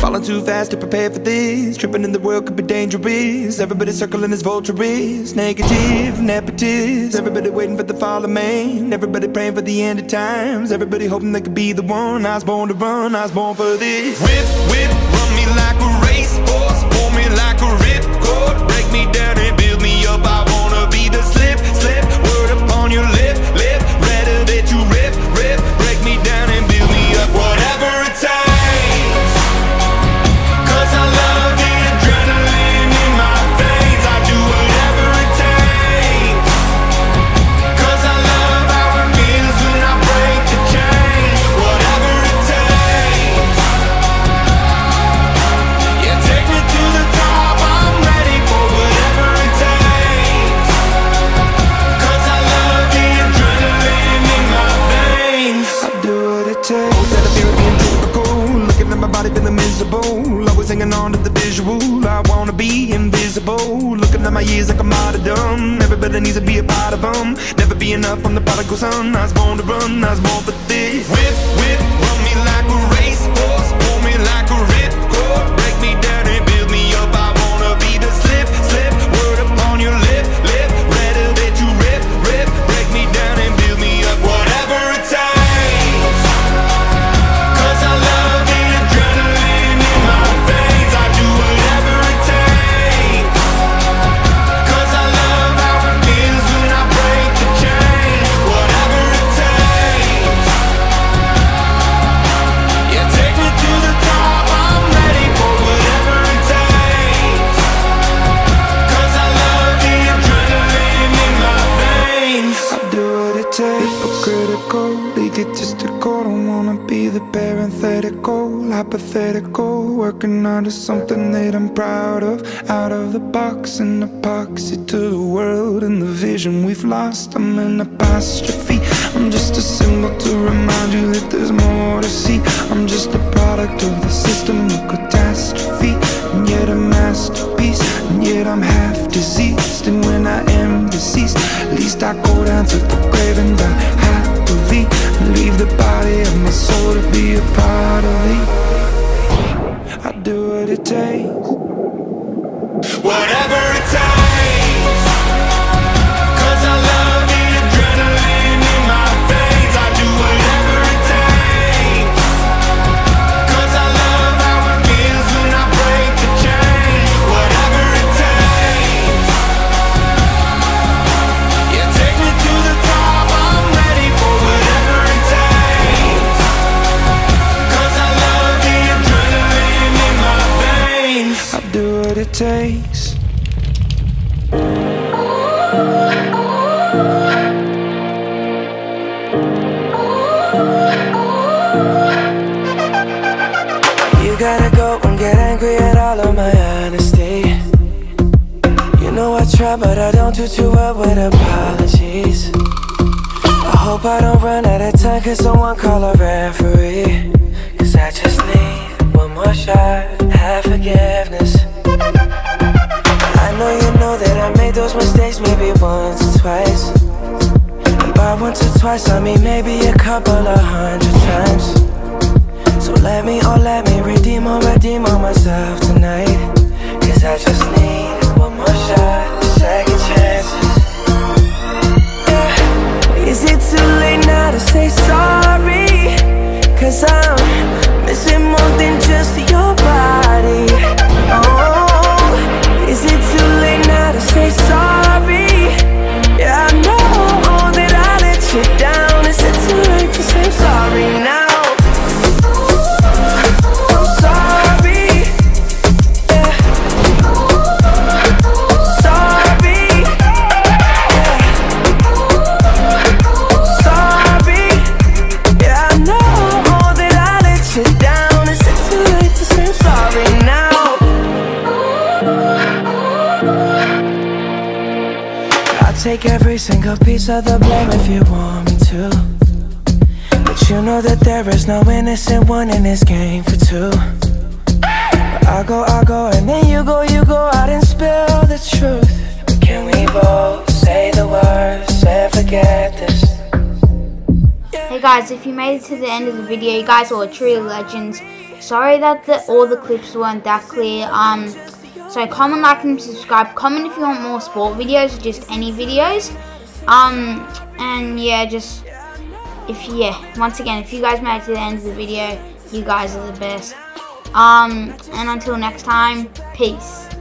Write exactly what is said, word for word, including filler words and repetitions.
Falling too fast to prepare for this. Tripping in the world could be dangerous. Everybody circling as vultures. Negative, nepotist. Everybody waiting for the fall of man. Everybody praying for the end of times. Everybody hoping they could be the one. I was born to run, I was born for this. Whip, whip, run me like a racehorse. Pull me like a ripcord. Break me down and build me up. I wanna be the slip, slip. Word upon your lip, lip. Rather that you rip, rip. Break me down and build me up. Whatever it takes. Cause I love the adrenaline in my veins. I do whatever it takes. Cause I love how it feels when I break the chains. Whatever it takes. Yeah, take me to the top. I'm ready for whatever it takes. Cause I love the adrenaline in my veins. I do what it takes. That I feel being typical. Looking at my body feeling miserable. Always hanging on to the visual. I wanna be invisible. Looking at my years like a martyrdom. Everybody needs to be a part of them. Never be enough, I'm the prodigal son. I was born to run, I was born for this. Whip, whip, run me like a racehorse. Pull me like a ripcord. Break me down and build me up. I wanna be the slip, slip. Word upon your lip, lip. Rather that you rip, rip. Break me down and build me up. Whatever it takes. Cause I love the adrenaline in my veins. I do whatever it takes. Cause I love how it feels when I break the chains. Whatever it takes. Yeah, take me to the top. I'm ready for whatever it takes. Cause I love the adrenaline in my veins. I do what it takes. Hypocritical, egotistical. Don't wanna be the parenthetical, hypothetical. Working onto something that I'm proud of. Out of the box, an epoxy to the world and the vision we've lost. I'm an apostrophe. I'm just a symbol to remind you that there's more to see. I'm just a product of the system of catastrophe. And yet a masterpiece. And yet I'm half diseased. And when I am deceased, at least I go down to the grave and die happily. And leave the body of my soul to be a part of me. I do what it takes. Whatever it takes. Cause I love the adrenaline in my veins. I do whatever it takes. Cause I love how it feels when I break the chains. Whatever it takes. Yeah, take me to the top. I'm ready for whatever it takes. Cause I love the adrenaline in my veins. I do what it takes. You gotta go and get angry at all of my honesty. You know I try, but I don't do too well with apologies. I hope I don't run out of time, cause someone call a referee. Cause I just need one more shot, have forgiveness. I know you know that I made those mistakes maybe once or twice. And by once or twice I mean maybe a couple of hundred times. So let me, oh let me redeem or redeem on myself tonight. Cause I just need one more shot, second chances. Yeah. Is it too late now to say sorry? Cause I'm missing more than just your body. Oh, is it too late now to say sorry? Yeah, I know that I let you down. Is it too late to say sorry now? Take every single piece of the blame if you want me to. But you know that there is no innocent one in this game for two. But I go, I go, and then you go, you go out and spill the truth. But can we both say the words and forget this? Hey guys, if you made it to the end of the video, you guys are truly legends. Sorry that the, all the clips weren't that clear. Um, so comment, like, and subscribe. Comment if you want more sport videos or just any videos. Um, and yeah, just if yeah, once again, if you guys made it to the end of the video, you guys are the best. Um, and until next time, peace.